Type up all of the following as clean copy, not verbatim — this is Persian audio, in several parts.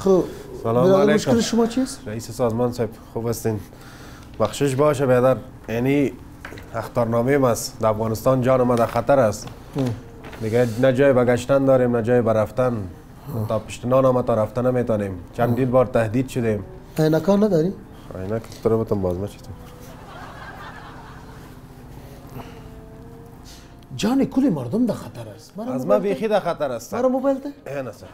خب سلام علیکم. مشکل شما چیست؟ رئیس سازمان صاحب خوب هستین؟ بخشش باشه بیادر، یعنی اخطارنامه است. در افغانستان جان ما در خطر است. دیگه نه جای بگشتن داریم نه جای برفتن. تا پشت نان ما تا رفتن نمیتونیم. چندین بار تهدید شدیم. عینکان نداری؟ عینک تو بتم باز نشید. جان کل مردم در خطر است. از ما بیخی در خطر است. برای موبایل ده؟ این است.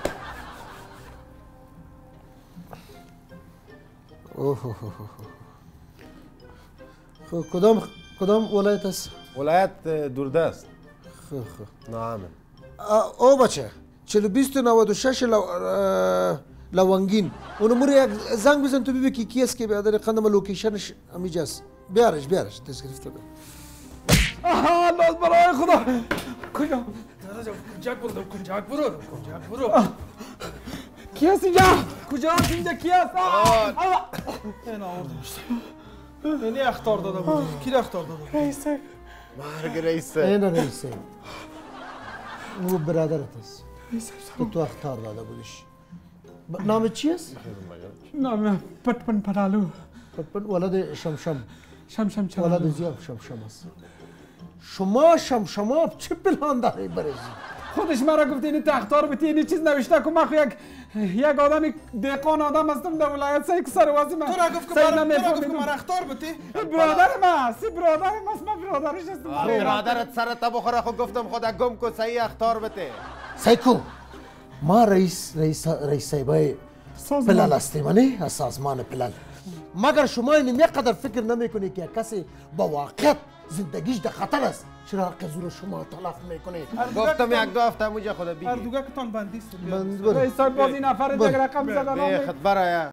خب کدام ولایت است؟ ولایت دوردست. خب نعم. او بچه 4296 لونگین اونو موری یک زنگ بزن تو ببین که کی است که بیادر قندم لوکیشنش همیجاست. بیارش دست گرفته بر. آها لاز برای خدا کجا؟ کنجاک برو کی هست اینجا؟ کجا هست اینجا کی هست؟ این آوردمش اینی اختار داده بود. کی اختار داده بود؟ رئیسه. مرگ رئیسه. این رئیسه. او برادرت است که تو اختار داده بودیش. نام چی است؟ نام پتپن پرالو. پتپن ولد شمشم. شمشم چرا؟ ولد زیاب شمشم است. شما شمشماب چه پلان داری برزی؟ خودش مرا گفت اینی تختار بتی اینی چیز نوشته که من یک آدمی دهقان آدم هستم در ولایت سه که سر واسه من تو را گفت که من اختار بتی؟ برادر من است من برادرش هستم. برادرت سرت بخوره خود گفتم خدا گم کو صحیح اختار بده. سیکو ما رئیس سایبای پلال هستیم از سازمان پلال. مگر شما این قدر فکر نمیکنی که کسی با واقعیت زندگیش در خطر است چرا قضور شما تلف میکنه؟ گفتم یک دو هفته موجه خدا بگی. اردوگاه کتان بندی است. رئیس صاحب باز این نفر دیگه رقم زدن. به خط برای